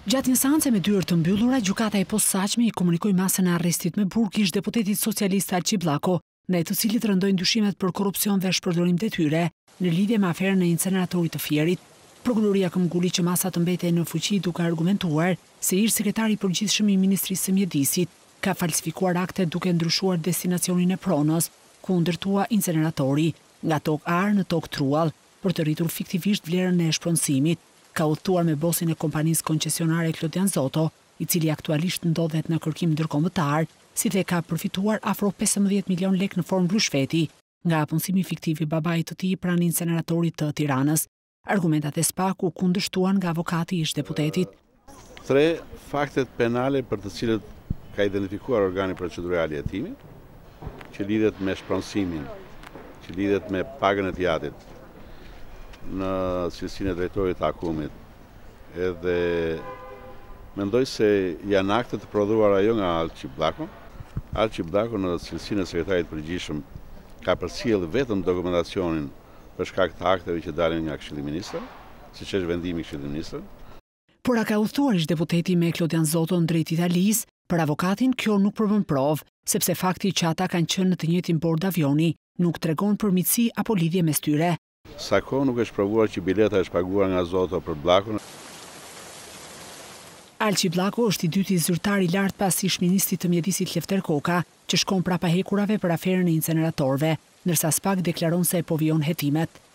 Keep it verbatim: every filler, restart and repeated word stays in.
Gjatë një seance me dyert të mbyllura, gjykata e posaçme i komunikoi masën e arrestit me burg ish deputetit socialist Alçi Bllako, ndaj të cilit rëndoi ndyshimet për korrupsion dhe shpërdorim detyre në lidhje me aferën e inceneratorit të Fierit. Prokuroria këmbguli që masa të mbetej në fuqi duke argumentuar se ish sekretari i përgjithshëm i Ministrisë së Mjedisit ka falsifikuar akte duke ndryshuar destinacionin e pronës ku ndërtua inceneratori nga tokë Ar në tokë Truall për të rritur fiktivisht vlerën e shpronësimit. Ka udhëtuar me bosin e kompanisë koncesionare Klodian Zoto, i cili aktualisht ndodhet në kërkim ndërkombëtar, si dhe ka përfituar afro pesëmbëdhjetë milion lek në formë rrushfeti nga punësimi fiktiv i babait të tij pranë inceneratorit të Tiranës. Argumentat e SPAK u kundërshtuan nga avokati i ish deputetit. Tre faktet penale për të cilët ka identifikuar organi procedural i hetimit, që lidhet me shpronësimin, që lidhet me pagën e tjatit në cilësinë e drejtorit të akumit, edhe mendoj se janë akte të prodhuara jo nga Alçi Bllako. Alçi Bllako në cilësinë e sekretarit përgjithshëm ka përcjellë vetëm dokumentacionin për shkak të akteve që dalin nga Këshilli i Ministrave, siç është vendimi i Këshillit të Ministrave. Por a ka udhëtuar ish deputeti me Klodian Zoton drejt Italisë, për avokatin kjo nuk përbën provë, sepse fakti që ata kanë qenë në të njëjtin bord avioni nuk tregon për miqësi apo lidhje mes tyre. Sa kohë nuk është provuar që bileta është paguar nga Zoto për Bllakun. Alçi Bllako është i dyti zyrtar i lartë pas ish-ministrit të Mjedisit Lefter Koka, që shkon prapa hekurave për aferën e inceneratorëve, ndërsa SPAK deklaron se po vijon hetimet.